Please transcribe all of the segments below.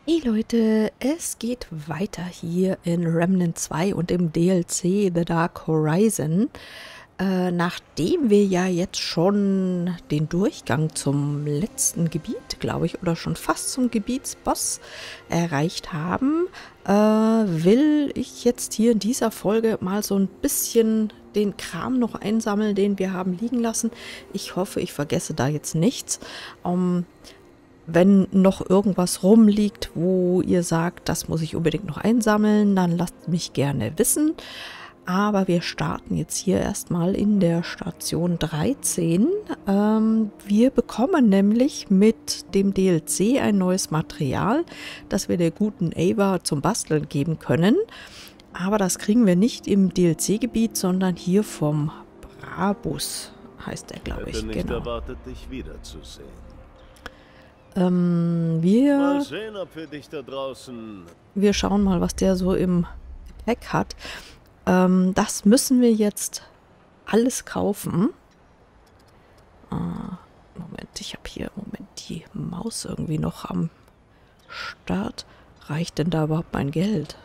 Hey Leute, es geht weiter hier in Remnant 2 und im DLC The Dark Horizon. Nachdem wir ja jetzt schon den Durchgang zum letzten Gebiet, glaube ich, oder schon fast zum Gebietsboss erreicht haben, will ich jetzt hier in dieser Folge mal so ein bisschen den Kram noch einsammeln, den wir haben liegen lassen. Ich hoffe, ich vergesse da jetzt nichts. Wenn noch irgendwas rumliegt, wo ihr sagt, das muss ich unbedingt noch einsammeln, dann lasst mich gerne wissen. Aber wir starten jetzt hier erstmal in der Station 13. Wir bekommen nämlich mit dem DLC ein neues Material, das wir der guten Ava zum Basteln geben können. Aber das kriegen wir nicht im DLC-Gebiet, sondern hier vom Brabus, heißt er, glaube ich. Ich hätte nicht erwartet, dich wiederzusehen. Mal sehen, ob wir dich da draußen... Wir schauen mal, was der so im Gepäck hat. Das müssen wir jetzt alles kaufen. Moment, ich habe hier die Maus irgendwie noch am Start. Reicht denn da überhaupt mein Geld?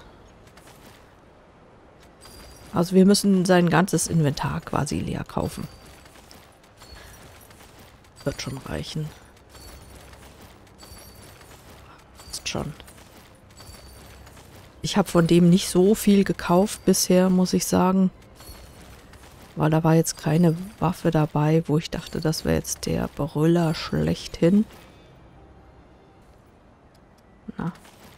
Also wir müssen sein ganzes Inventar quasi leer kaufen. Wird schon reichen. Schon. Ich habe von dem nicht so viel gekauft bisher, muss ich sagen. Weil da war jetzt keine Waffe dabei, wo ich dachte, das wäre jetzt der Brüller schlechthin. Na.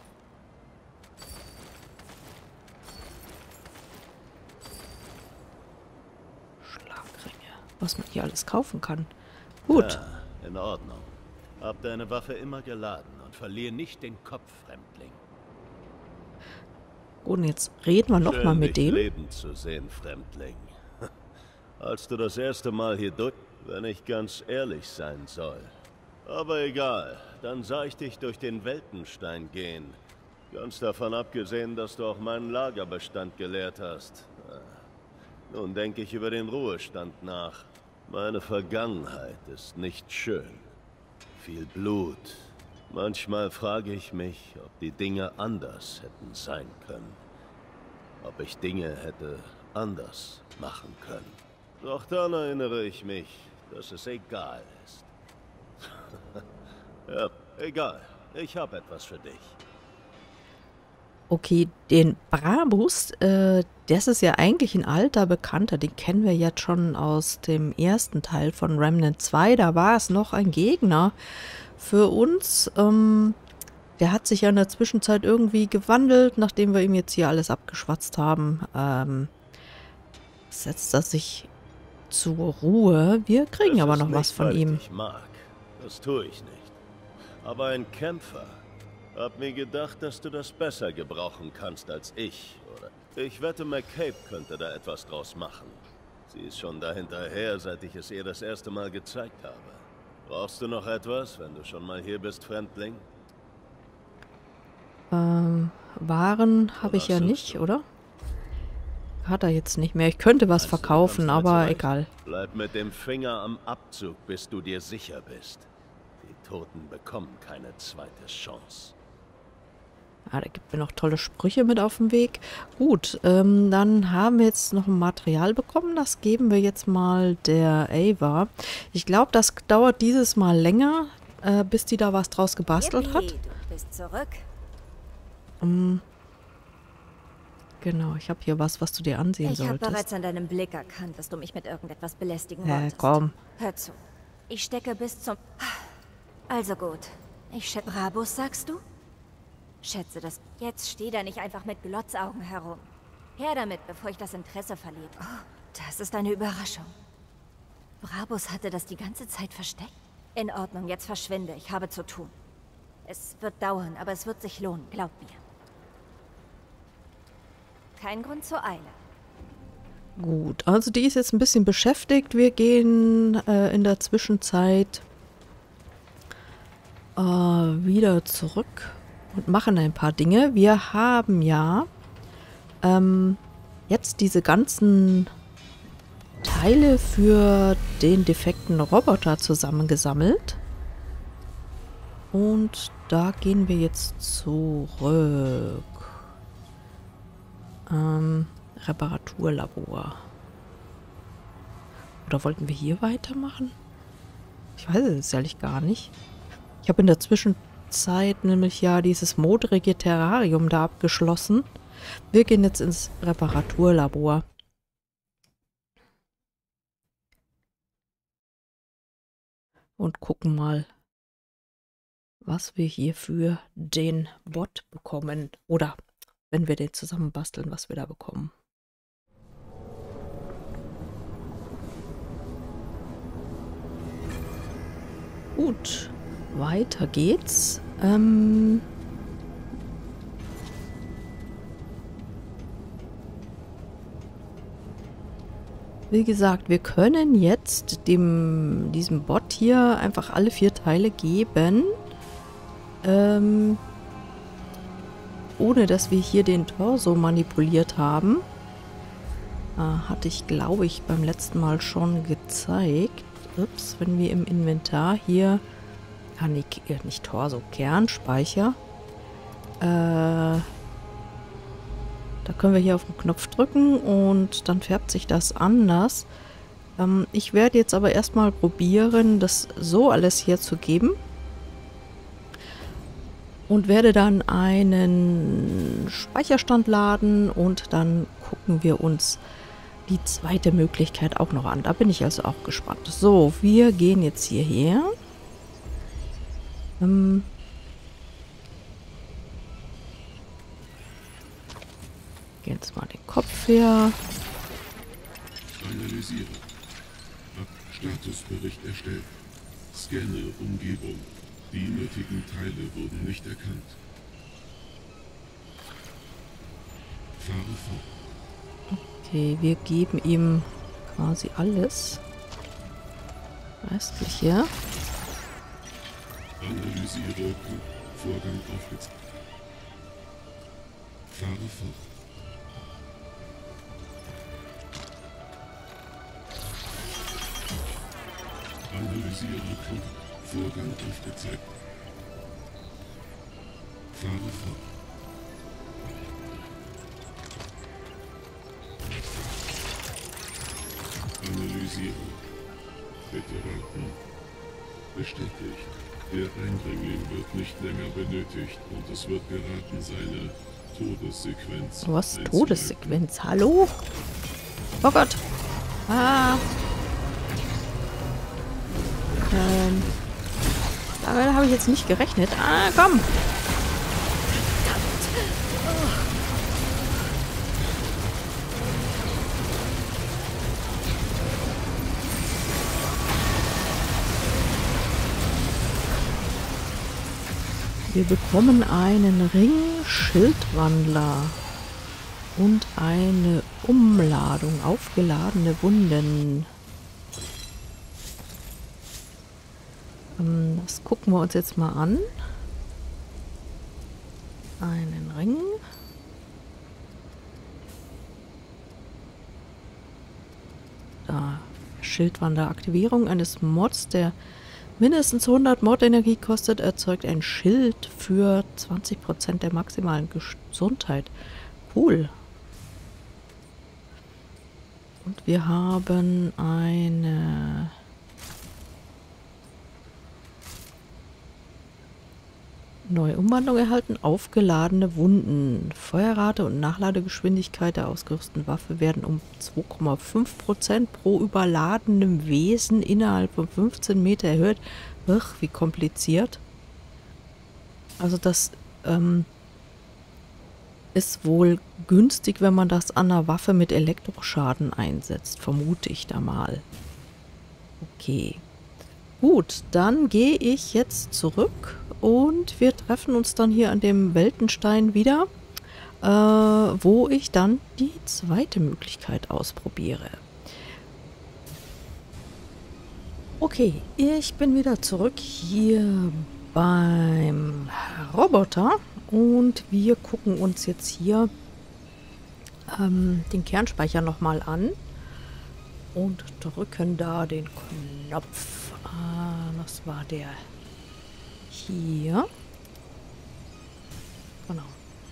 Schlagringe. Was man hier alles kaufen kann. Gut. Ja, in Ordnung. Hab deine Waffe immer geladen und verlier nicht den Kopf, Fremdling. Und jetzt reden wir noch mal mit dem. Leben zu sehen, Fremdling. Als du das erste Mal hier durch, wenn ich ganz ehrlich sein soll. Aber egal, dann sah ich dich durch den Weltenstein gehen. Ganz davon abgesehen, dass du auch meinen Lagerbestand geleert hast. Nun denke ich über den Ruhestand nach. Meine Vergangenheit ist nicht schön. Viel Blut. Manchmal frage ich mich, ob die Dinge anders hätten sein können. Ob ich Dinge hätte anders machen können. Doch dann erinnere ich mich, dass es egal ist. Ja, egal. Ich habe etwas für dich. Okay, den Brabus, das ist ja eigentlich ein alter Bekannter. Den kennen wir jetzt schon aus dem ersten Teil von Remnant 2. Da war es noch ein Gegner für uns. Der hat sich ja in der Zwischenzeit irgendwie gewandelt, nachdem wir ihm jetzt hier alles abgeschwatzt haben. Setzt er sich zur Ruhe. Wir kriegen aber noch was von ihm. Ich mag. Das tue ich nicht. Aber ein Kämpfer... Hab mir gedacht, dass du das besser gebrauchen kannst als ich, oder? Ich wette, McCabe könnte da etwas draus machen. Sie ist schon dahinterher, seit ich es ihr das erste Mal gezeigt habe. Brauchst du noch etwas, wenn du schon mal hier bist, Fremdling? Waren habe ich ja nicht, oder? Hat er jetzt nicht mehr. Ich könnte was verkaufen, aber egal. Bleib mit dem Finger am Abzug, bis du dir sicher bist. Die Toten bekommen keine zweite Chance. Ah, da gibt mir noch tolle Sprüche mit auf den Weg. Gut, dann haben wir jetzt noch ein Material bekommen. Das geben wir jetzt mal der Ava. Ich glaube, das dauert dieses Mal länger, bis die da was draus gebastelt hat. Du bist zurück. Genau, ich habe hier was du dir ansehen solltest. Ich habe bereits an deinem Blick erkannt, dass du mich mit irgendetwas belästigen wolltest. Komm. Hör zu. Ich stecke bis zum... Also gut. Ich schätze... Brabus, sagst du? Schätze das. Jetzt steh da nicht einfach mit Glotzaugen herum. Her damit, bevor ich das Interesse verliere. Oh, das ist eine Überraschung. Brabus hatte das die ganze Zeit versteckt? In Ordnung, jetzt verschwinde. Ich habe zu tun. Es wird dauern, aber es wird sich lohnen, glaub mir. Kein Grund zur Eile. Gut, also die ist jetzt ein bisschen beschäftigt. Wir gehen in der Zwischenzeit wieder zurück und machen ein paar Dinge. Wir haben ja jetzt diese ganzen Teile für den defekten Roboter zusammengesammelt. Und da gehen wir jetzt zurück. Reparaturlabor. Oder wollten wir hier weitermachen? Ich weiß es ehrlich gar nicht. Ich habe in der Zwischenzeit nämlich ja dieses modrige Terrarium da abgeschlossen. Wir gehen jetzt ins Reparaturlabor. Und gucken mal, was wir hier für den Bot bekommen. Oder wenn wir den zusammenbasteln, was wir da bekommen. Gut, weiter geht's. Wie gesagt, wir können jetzt diesem Bot hier einfach alle 4 Teile geben. Ohne dass wir hier den Torso manipuliert haben. Hatte ich, glaube ich, beim letzten Mal schon gezeigt. Ups, wenn wir im Inventar hier... nee, nicht Torso, Kernspeicher. Da können wir hier auf den Knopf drücken und dann färbt sich das anders. Ich werde jetzt aber erstmal probieren, das so alles herzugeben. Und werde dann einen Speicherstand laden und dann gucken wir uns die zweite Möglichkeit auch noch an. Da bin ich also auch gespannt. So, wir gehen jetzt hierher. Gehen jetzt mal den Kopf her. Analysiere. Statusbericht erstellt. Scanne Umgebung. Die nötigen Teile wurden nicht erkannt. Fahre fort. Okay, wir geben ihm quasi alles. Restliche. Analysiere Vorgang aufgezeigt. Fahre fort. Analysiere Vorgang aufgezeigt. Fahre fort. Analysieren. Bitte warten. Bestätigt. Der Eindringling wird nicht länger benötigt und es wird geraten, seine Todessequenz. Was? Todessequenz? Hallo? Oh Gott. Damit habe ich jetzt nicht gerechnet. Komm. Wir bekommen einen Ring Schildwandler und eine Umladung, aufgeladene Wunden. Das gucken wir uns jetzt mal an. Einen Ring. Da. Schildwandler. Aktivierung eines Mods, der mindestens 100 Mod-Energie kostet, erzeugt ein Schild für 20% der maximalen Gesundheit. Cool. Und wir haben eine neue Umwandlung erhalten. Aufgeladene Wunden. Feuerrate und Nachladegeschwindigkeit der ausgerüsteten Waffe werden um 2,5% pro überladenem Wesen innerhalb von 15 Meter erhöht. Ach, wie kompliziert. Also das ist wohl günstig, wenn man das an einer Waffe mit Elektroschaden einsetzt. Vermute ich da mal. Okay. Gut, dann gehe ich jetzt zurück und wir treffen uns dann hier an dem Weltenstein wieder, wo ich dann die zweite Möglichkeit ausprobiere. Okay, ich bin wieder zurück hier beim Roboter und wir gucken uns jetzt hier den Kernspeicher nochmal an und drücken da den Knopf. Was war der? hier. Genau.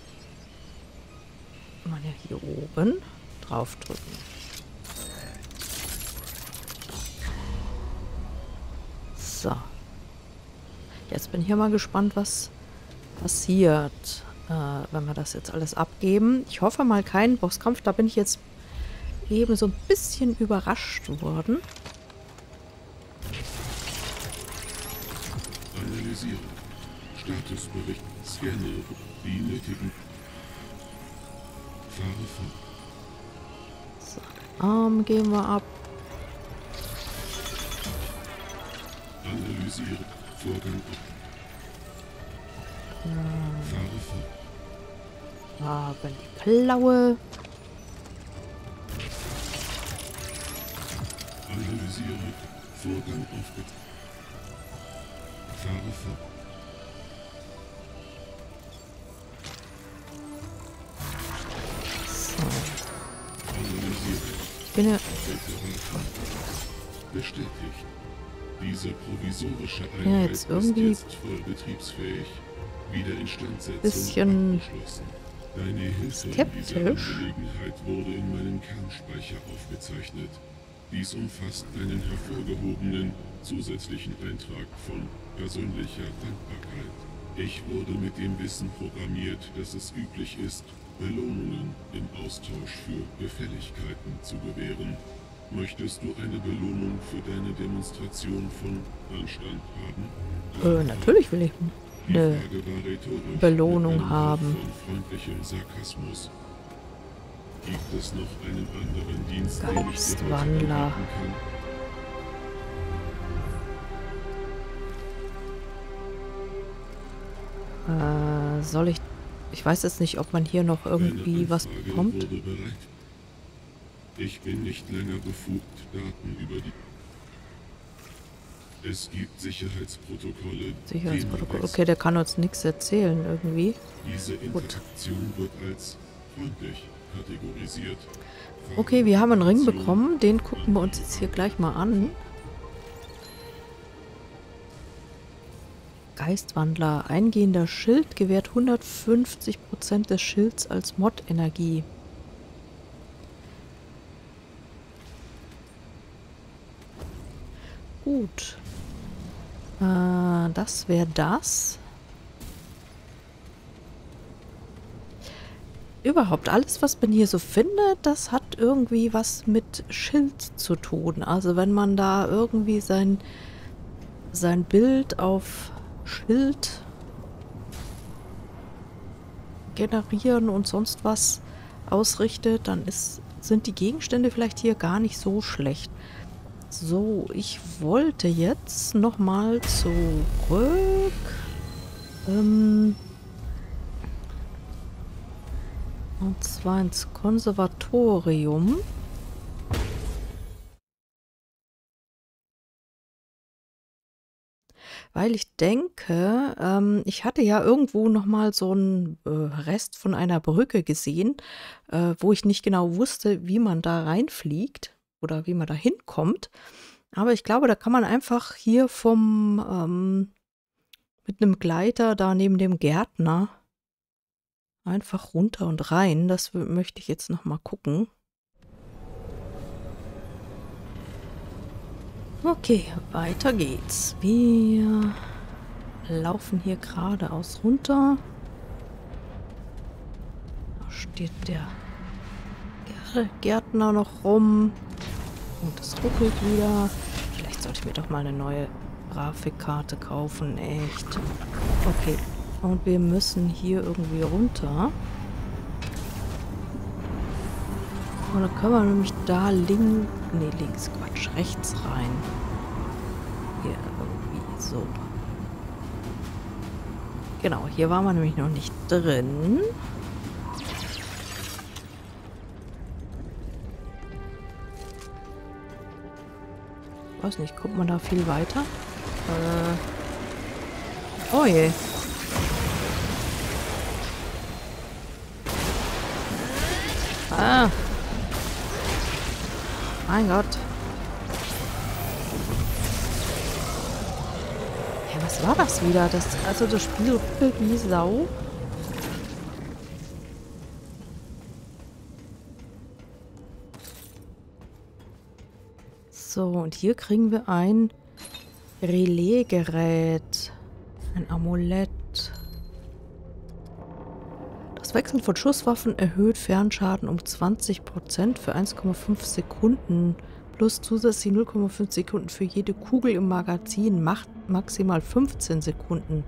Kann man ja hier oben draufdrücken. So. Jetzt bin ich ja mal gespannt, was passiert, wenn wir das jetzt alles abgeben. Ich hoffe mal keinen Bosskampf. Da bin ich jetzt eben so ein bisschen überrascht worden. Analysieren. Statusbericht. Scanne. Die nötigen. Fahre fort. So, den Arm geben wir ab. Analysieren. Vorgang ab. Fahre fort. Haben die Klaue. Analysieren. Vorgang aufgetan. Fahre fort. So. Analysieren. Ich bin ja... Bestätigt. Diese provisorische Ja, Einheit jetzt irgendwie ist jetzt voll betriebsfähig. Wiederinstandsetzung bisschen abgeschlossen. Deine Hilfe in skeptisch. dieser Angelegenheit wurde in meinem Kernspeicher aufgezeichnet. Dies umfasst einen hervorgehobenen zusätzlichen Eintrag von persönlicher Dankbarkeit. Ich wurde mit dem Wissen programmiert, dass es üblich ist, Belohnungen im Austausch für Gefälligkeiten zu gewähren. Möchtest du eine Belohnung für deine Demonstration von Anstand haben? Natürlich will ich Die eine Frage war rhetorisch, Belohnung mit einem haben. Hauch von freundlichem Sarkasmus. Gibt es noch einen anderen Dienst, den ich dir heute Geistwandler. anbieten kann? Soll ich... Ich weiß jetzt nicht, ob man hier noch irgendwie Deine was Anfrage bekommt. wurde bereit. Ich bin nicht länger befugt, Daten über die... Es gibt Sicherheitsprotokolle. Sicherheitsprotokoll. demnächst. Okay, der kann uns nichts erzählen irgendwie. Diese Interaktion wird als freundlich kategorisiert. Okay, wir haben einen Ring bekommen. Den gucken wir uns jetzt hier gleich mal an. Geistwandler. Eingehender Schild gewährt 150% des Schilds als Mod-Energie. Gut. Das wäre das. Überhaupt alles, was man hier so findet, das hat irgendwie was mit Schild zu tun. Also wenn man da irgendwie sein Bild auf Schild generieren und sonst was ausrichtet, dann sind die Gegenstände vielleicht hier gar nicht so schlecht. So, ich wollte jetzt nochmal zurück. Und zwar ins Konservatorium. Weil ich denke, ich hatte ja irgendwo nochmal so einen Rest von einer Brücke gesehen, wo ich nicht genau wusste, wie man da reinfliegt oder wie man da hinkommt. Aber ich glaube, da kann man einfach hier mit einem Gleiter da neben dem Gärtner einfach runter und rein. Das möchte ich jetzt nochmal gucken. Okay, weiter geht's. Wir laufen hier geradeaus runter. Da steht der Gärtner noch rum. Und es ruckelt wieder. Vielleicht sollte ich mir doch mal eine neue Grafikkarte kaufen. Echt. Okay. Und wir müssen hier irgendwie runter. Und dann können wir nämlich da links, Quatsch, rechts rein. Hier irgendwie so. Genau, hier waren wir nämlich noch nicht drin. Weiß nicht, kommt man da viel weiter? Oh je. Ah. Mein Gott. Ja, was Was war das wieder? Also das Spiel ruckelt wie Sau. So, und hier kriegen wir ein Relaisgerät. Ein Amulett. Das Wechseln von Schusswaffen erhöht Fernschaden um 20% für 1,5 Sekunden. Plus zusätzlich 0,5 Sekunden für jede Kugel im Magazin. Macht maximal 15 Sekunden.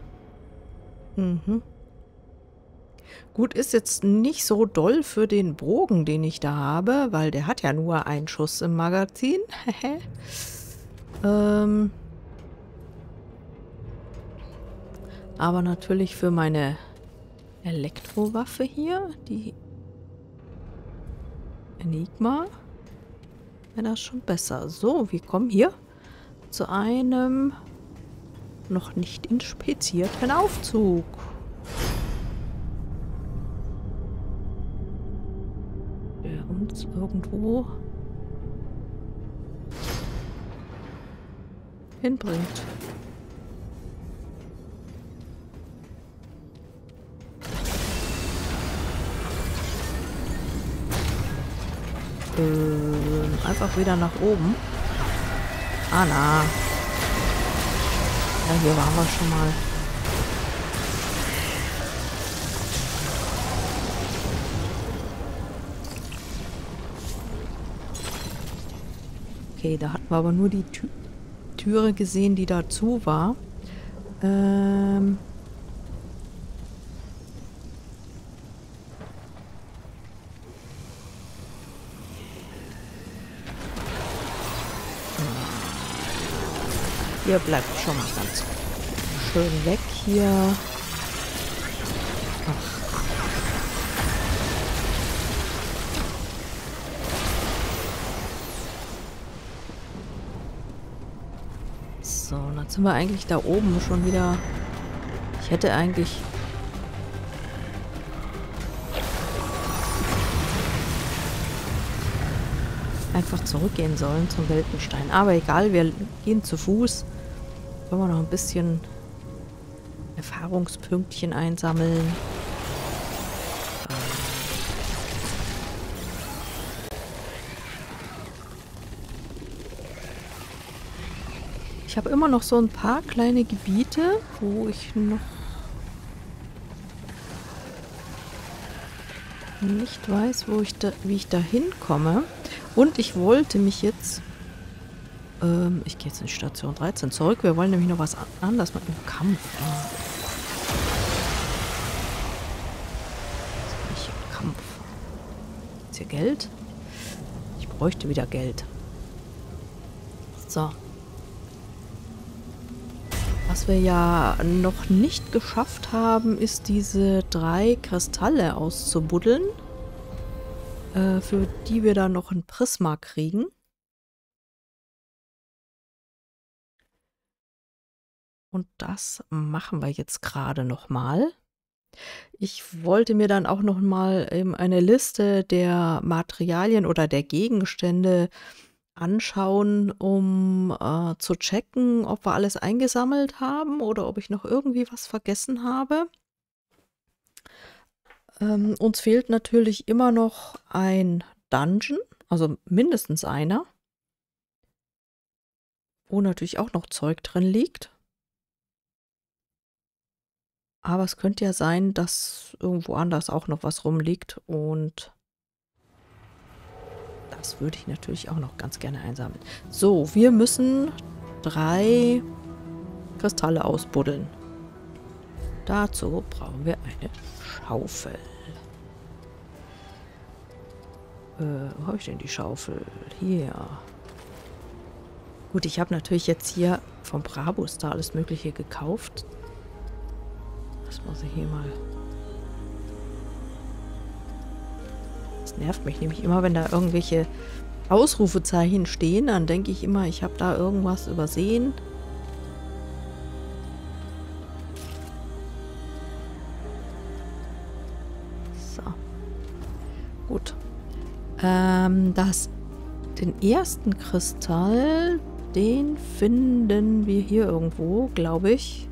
Gut, ist jetzt nicht so doll für den Bogen, den ich da habe, weil der hat ja nur einen Schuss im Magazin. Aber natürlich für meine Elektrowaffe hier, die Enigma, wäre das schon besser. So, wir kommen hier zu einem noch nicht inspizierten Aufzug. Der uns irgendwo hinbringt. Einfach wieder nach oben. Ah, na. Ja, hier waren wir schon mal. Okay, da hatten wir aber nur die Türe gesehen, die da zu war. Ihr bleibt schon mal ganz schön weg hier. Ach. So, dann sind wir eigentlich da oben schon wieder. Ich hätte eigentlich einfach zurückgehen sollen zum Weltenstein. Aber egal, wir gehen zu Fuß. Wollen wir noch ein bisschen Erfahrungspünktchen einsammeln. Ich habe immer noch so ein paar kleine Gebiete, wo ich noch nicht weiß, wie ich da hinkomme. Und ich wollte mich jetzt ich gehe jetzt in Station 13 zurück. Wir wollen nämlich noch was anderes mit dem Kampf. Nicht im Kampf. Ist hier Geld? Ich bräuchte wieder Geld. So. Was wir ja noch nicht geschafft haben, ist diese 3 Kristalle auszubuddeln, für die wir dann noch ein Prisma kriegen. Und das machen wir jetzt gerade nochmal. Ich wollte mir dann auch nochmal eine Liste der Materialien oder der Gegenstände anschauen, um zu checken, ob wir alles eingesammelt haben oder ob ich noch irgendwie was vergessen habe. Uns fehlt natürlich immer noch ein Dungeon, also mindestens einer, wo natürlich auch noch Zeug drin liegt. Aber es könnte ja sein, dass irgendwo anders auch noch was rumliegt und das würde ich natürlich auch noch ganz gerne einsammeln. So, wir müssen 3 Kristalle ausbuddeln. Dazu brauchen wir eine Schaufel. Wo habe ich denn die Schaufel? Hier. Gut, ich habe natürlich jetzt hier vom Brabus da alles Mögliche gekauft. Das muss ich hier mal. Das nervt mich nämlich immer, wenn da irgendwelche Ausrufezeichen stehen. Dann denke ich immer, ich habe da irgendwas übersehen. So. Gut. Den ersten Kristall, den finden wir hier irgendwo, glaube ich.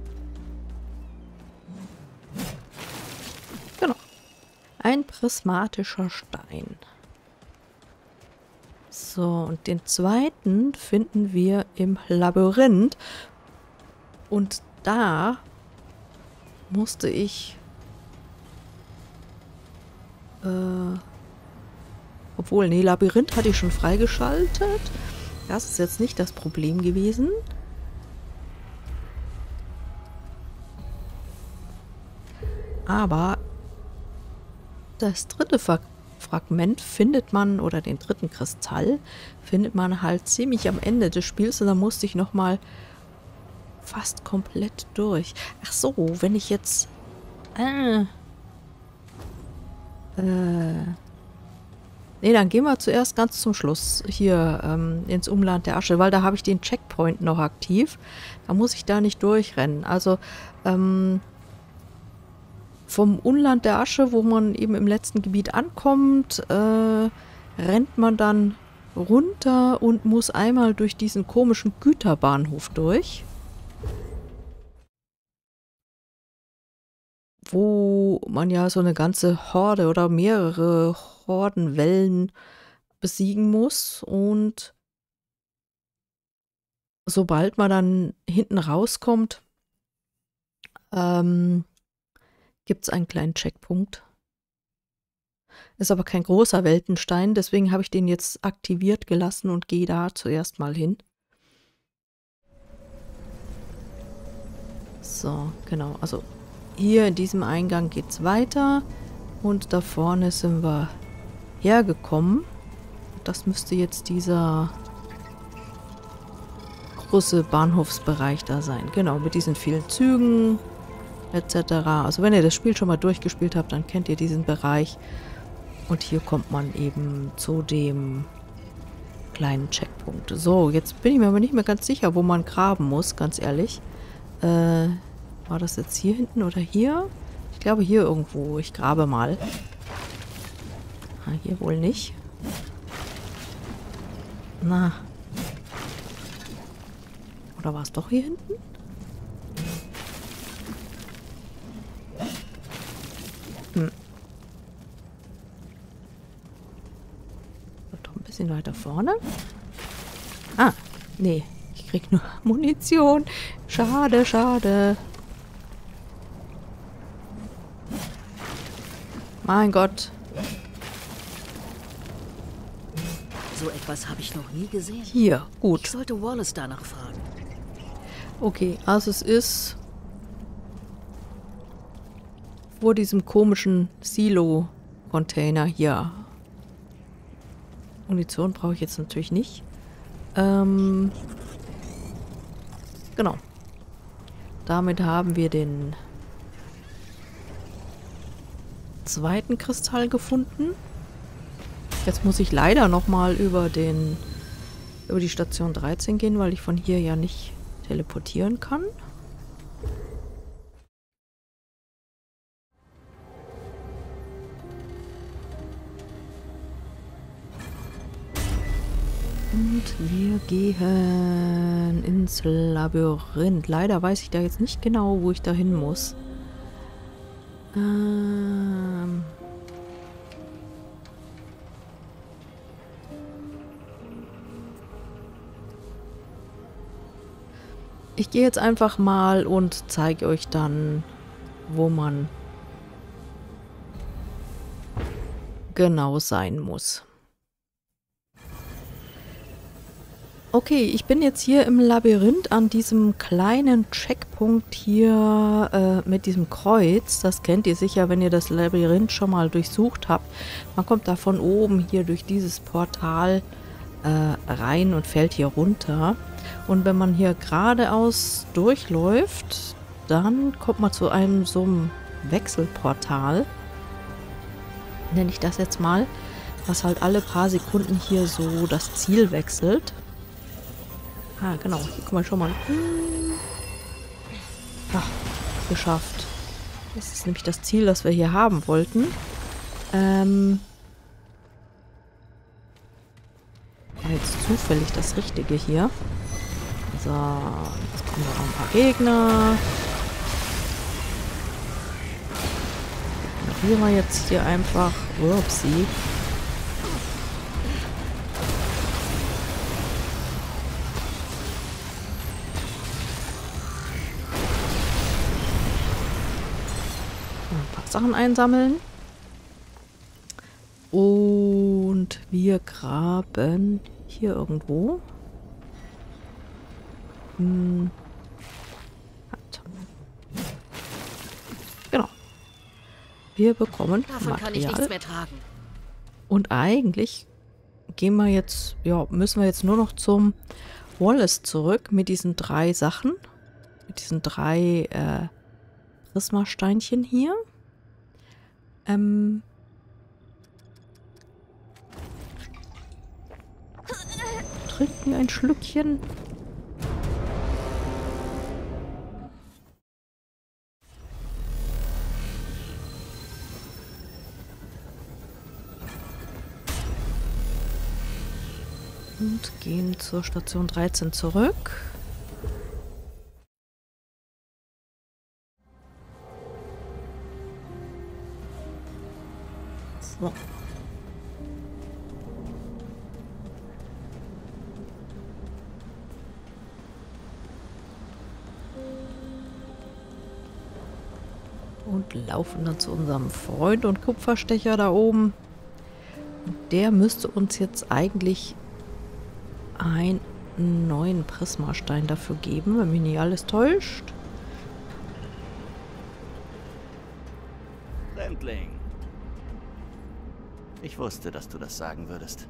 Genau. Ein prismatischer Stein. So, und den zweiten finden wir im Labyrinth. Und da musste ich... obwohl, nee, Labyrinth hatte ich schon freigeschaltet. Das ist jetzt nicht das Problem gewesen. Aber das dritte Fragment findet man, oder den dritten Kristall, findet man halt ziemlich am Ende des Spiels. Und da musste ich nochmal fast komplett durch. Ach so, wenn ich jetzt... Nee, dann gehen wir zuerst ganz zum Schluss hier ins Umland der Asche, weil da habe ich den Checkpoint noch aktiv. Da muss ich da nicht durchrennen. Also vom Umland der Asche, wo man eben im letzten Gebiet ankommt, rennt man dann runter und muss einmal durch diesen komischen Güterbahnhof durch. Wo man ja so eine ganze Horde oder mehrere Hordenwellen besiegen muss. Und sobald man dann hinten rauskommt, gibt es einen kleinen Checkpunkt. Ist aber kein großer Weltenstein, deswegen habe ich den jetzt aktiviert gelassen und gehe da zuerst mal hin. So, genau, also hier in diesem Eingang geht es weiter und da vorne sind wir hergekommen. Das müsste jetzt dieser große Bahnhofsbereich da sein. Genau, mit diesen vielen Zügen etc. Also wenn ihr das Spiel schon mal durchgespielt habt, dann kennt ihr diesen Bereich. Und hier kommt man eben zu dem kleinen Checkpunkt. So, jetzt bin ich mir aber nicht mehr ganz sicher, wo man graben muss, ganz ehrlich. War das jetzt hier hinten oder hier? Ich glaube hier irgendwo. Ich grabe mal. Ah, hier wohl nicht. Na. Oder war es doch hier hinten? Doch ein bisschen weiter vorne. Ah, nee. Ich krieg nur Munition. Schade, schade. Mein Gott. So etwas habe ich noch nie gesehen. Hier, gut. Ich sollte Wallace danach fragen. Okay, also es ist vor diesem komischen Silo-Container hier. Munition brauche ich jetzt natürlich nicht. Genau. Damit haben wir den zweiten Kristall gefunden. Jetzt muss ich leider nochmal über die Station 13 gehen, weil ich von hier ja nicht teleportieren kann. Und wir gehen ins Labyrinth. Leider weiß ich da jetzt nicht genau, wo ich da hin muss. Ich gehe jetzt einfach mal und zeige euch dann, wo man genau sein muss. Okay, ich bin jetzt hier im Labyrinth an diesem kleinen Checkpunkt hier mit diesem Kreuz. Das kennt ihr sicher, wenn ihr das Labyrinth schon mal durchsucht habt. Man kommt da von oben hier durch dieses Portal rein und fällt hier runter. Und wenn man hier geradeaus durchläuft, dann kommt man zu einem so einem Wechselportal. Nenne ich das jetzt mal. Was halt alle paar Sekunden hier so das Ziel wechselt. Ah, genau. Hier kommen wir schon mal. Ach, geschafft. Das ist nämlich das Ziel, das wir hier haben wollten. war jetzt zufällig das Richtige hier. So, jetzt kommen noch ein paar Gegner. Ignorieren wir jetzt hier einfach. Upsi. Ein paar Sachen einsammeln. Und wir graben hier irgendwo. Genau. Wir bekommen Davon kann ich nichts Material. mehr tragen. Und eigentlich gehen wir jetzt, ja, müssen wir jetzt nur noch zum Wallace zurück mit diesen 3 Sachen. Mit diesen 3 Prismasteinchen hier. Trinken wir ein Schlückchen. Und gehen zur Station 13 zurück. So. Und laufen dann zu unserem Freund und Kupferstecher da oben. Und der müsste uns jetzt eigentlich einen neuen Prismastein dafür geben, wenn mich nicht alles täuscht. Fremdling. Ich wusste, dass du das sagen würdest.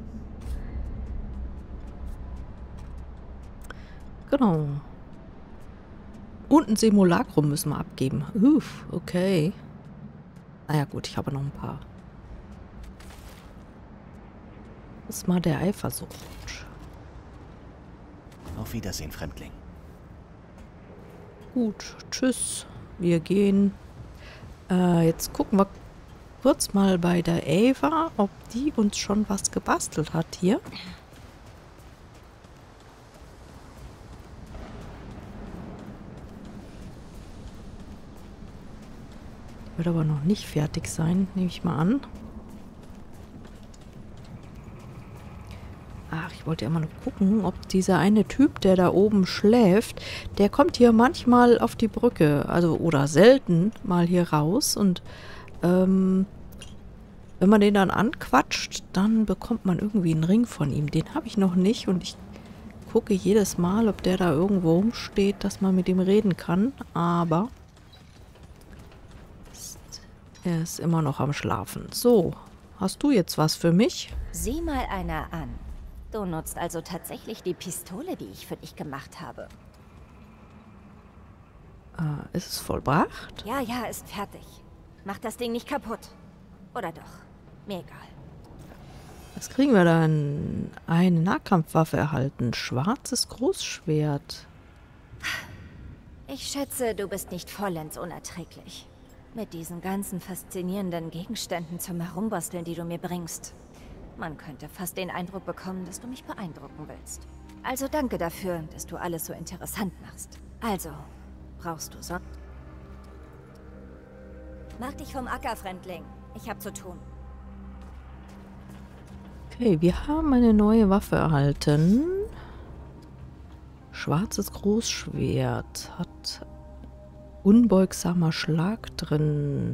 Genau. Und ein Simulacrum müssen wir abgeben. Uff, okay. Naja gut, ich habe noch ein paar. Das ist mal der Eifersucht. Auf Wiedersehen, Fremdling. Gut, tschüss. Wir gehen. Jetzt gucken wir kurz mal bei der Ava, ob die uns schon was gebastelt hat hier. Wird aber noch nicht fertig sein, nehme ich mal an. Ach, ich wollte ja mal noch gucken, ob dieser eine Typ, der da oben schläft, der kommt hier manchmal auf die Brücke, also oder selten mal hier raus. Und wenn man den dann anquatscht, dann bekommt man irgendwie einen Ring von ihm. Den habe ich noch nicht und ich gucke jedes Mal, ob der da irgendwo rumsteht, dass man mit ihm reden kann. Aber er ist immer noch am Schlafen. So, hast du jetzt was für mich? Sieh mal einer an. Du nutzt also tatsächlich die Pistole, die ich für dich gemacht habe. Ist es vollbracht? Ja, ja, ist fertig. Mach das Ding nicht kaputt. Oder doch? Mir egal. Was kriegen wir dann? Eine Nahkampfwaffe erhalten. Schwarzes Großschwert. Ich schätze, du bist nicht vollends unerträglich. Mit diesen ganzen faszinierenden Gegenständen zum Herumbasteln, die du mir bringst. Man könnte fast den Eindruck bekommen, dass du mich beeindrucken willst. Also danke dafür, dass du alles so interessant machst. Also, brauchst du Sonne? Mach dich vom Acker, Fremdling. Ich hab zu tun. Okay, wir haben eine neue Waffe erhalten. Schwarzes Großschwert. Hat unbeugsamer Schlag drin.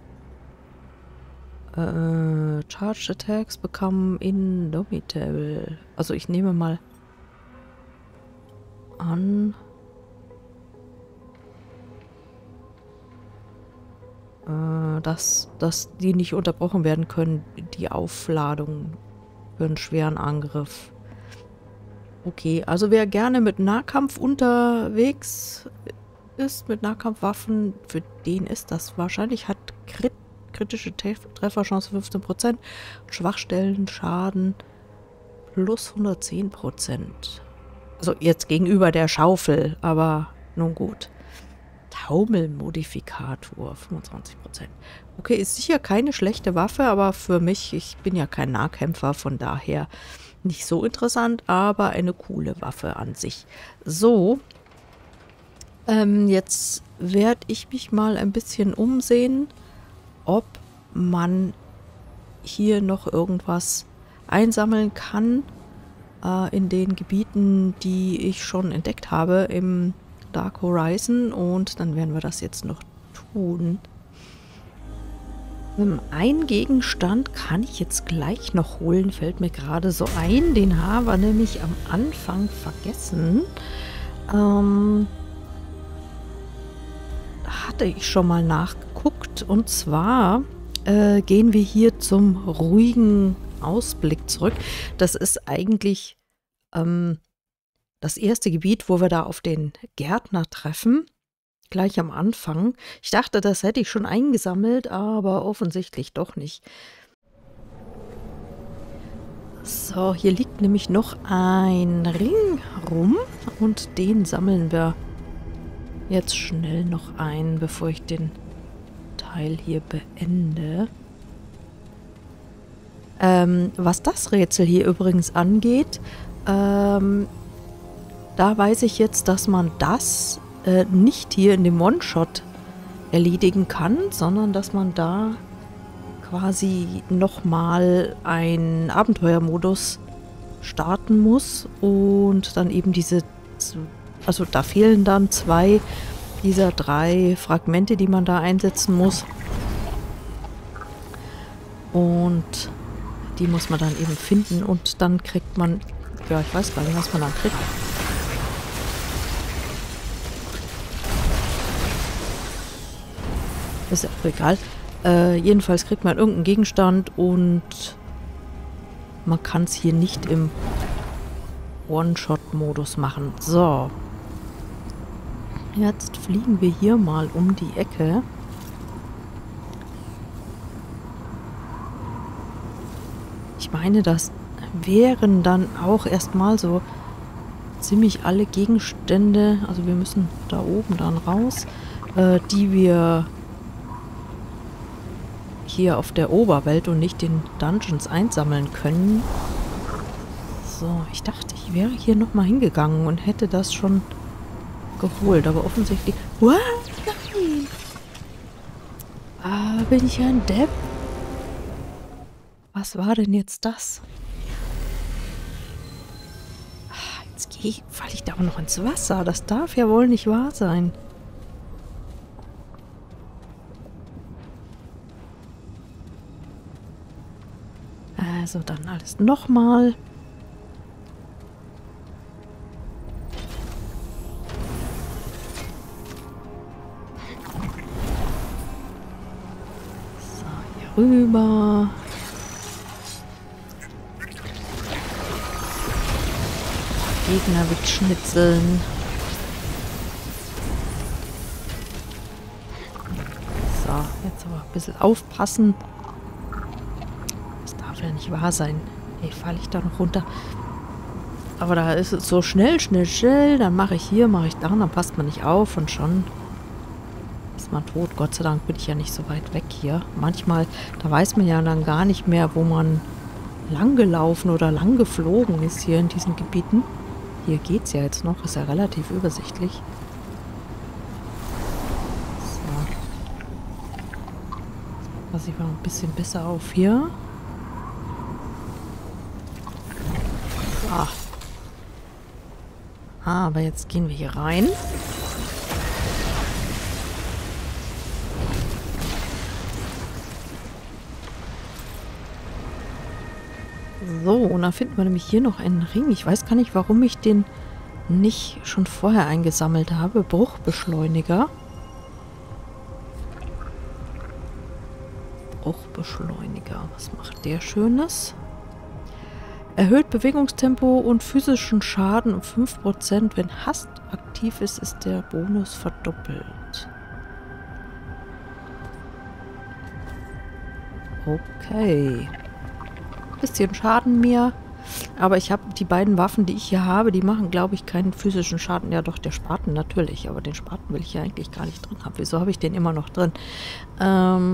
Charged Attacks become indomitable. Also ich nehme mal an, dass die nicht unterbrochen werden können, die Aufladung für einen schweren Angriff. Okay, also wer gerne mit Nahkampf unterwegs ist, mit Nahkampfwaffen, für den ist das wahrscheinlich, hat kritische Trefferchance 15%, Schwachstellen, Schaden plus 110%. Also jetzt gegenüber der Schaufel, aber nun gut. Taumelmodifikator, 25%. Okay, ist sicher keine schlechte Waffe, aber für mich, ich bin ja kein Nahkämpfer, von daher Nicht so interessant, aber eine coole Waffe an sich. So, jetzt werde ich mich mal ein bisschen umsehen, ob man hier noch irgendwas einsammeln kann in den Gebieten, die ich schon entdeckt habe im Dark Horizon, und dann werden wir das jetzt noch tun. Einen Gegenstand kann ich jetzt gleich noch holen, fällt mir gerade so ein. Den haben wir nämlich am Anfang vergessen. Hatte ich schon mal nachgeguckt, und zwar gehen wir hier zum ruhigen Ausblick zurück. Das ist eigentlich das erste Gebiet, wo wir da auf den Gärtner treffen. Gleich am Anfang. Ich dachte, das hätte ich schon eingesammelt, aber offensichtlich doch nicht. So, hier liegt nämlich noch ein Ring rum und den sammeln wir jetzt schnell noch ein, bevor ich den Teil hier beende. Was das Rätsel hier übrigens angeht, da weiß ich jetzt, dass man das nicht hier in dem One-Shot erledigen kann, sondern dass man da quasi nochmal einen Abenteuermodus starten muss und dann eben diese, also da fehlen dann 2 dieser 3 Fragmente, die man da einsetzen muss, und die muss man dann eben finden, und dann kriegt man, ja, ich weiß gar nicht, was man dann kriegt. Ist ja auch egal. Jedenfalls kriegt man irgendeinen Gegenstand und man kann es hier nicht im One-Shot-Modus machen. So. Jetzt fliegen wir hier mal um die Ecke. Ich meine, das wären dann auch erstmal so ziemlich alle Gegenstände, also wir müssen da oben dann raus, die wir hier auf der Oberwelt und nicht den Dungeons einsammeln können. So, ich dachte, ich wäre hier nochmal hingegangen und hätte das schon geholt, aber offensichtlich... What? Nein! Ah, bin ich ein Depp? Was war denn jetzt das? Jetzt falle ich da auch noch ins Wasser. Das darf ja wohl nicht wahr sein. Also dann alles nochmal. So, hier rüber. Gegner wegschnitzeln. So, jetzt aber ein bisschen aufpassen. Das darf ja nicht wahr sein. Ey, falle ich da noch runter? Aber da ist es so schnell, schnell, schnell. Dann mache ich hier, mache ich da, dann passt man nicht auf und schon ist man tot. Gott sei Dank bin ich ja nicht so weit weg hier. Manchmal, da weiß man ja dann gar nicht mehr, wo man lang gelaufen oder lang geflogen ist hier in diesen Gebieten. Hier geht's ja jetzt noch, ist ja relativ übersichtlich. So. Passe ich mal ein bisschen besser auf hier. Aber jetzt gehen wir hier rein. So, und dann finden wir nämlich hier noch einen Ring. Ich weiß gar nicht, warum ich den nicht schon vorher eingesammelt habe. Bruchbeschleuniger. Bruchbeschleuniger. Was macht der Schönes? Erhöht Bewegungstempo und physischen Schaden um 5%. Wenn Hast aktiv ist, ist der Bonus verdoppelt. Okay. Bisschen Schaden mehr. Aber ich habe die beiden Waffen, die ich hier habe, die machen, glaube ich, keinen physischen Schaden. Ja doch, der Spaten natürlich. Aber den Spaten will ich ja eigentlich gar nicht drin haben. Wieso habe ich den immer noch drin?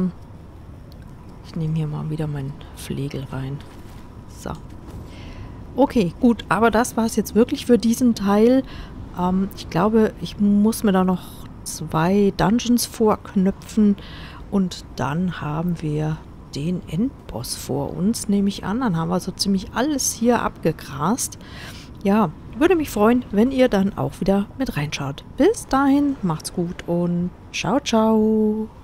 Ich nehme hier mal wieder meinen Flegel rein. So. Okay, gut, aber das war es jetzt wirklich für diesen Teil. Ich glaube, ich muss mir da noch 2 Dungeons vorknöpfen und dann haben wir den Endboss vor uns, nehme ich an. Dann haben wir so ziemlich alles hier abgegrast. Ja, würde mich freuen, wenn ihr dann auch wieder mit reinschaut. Bis dahin, macht's gut und ciao, ciao.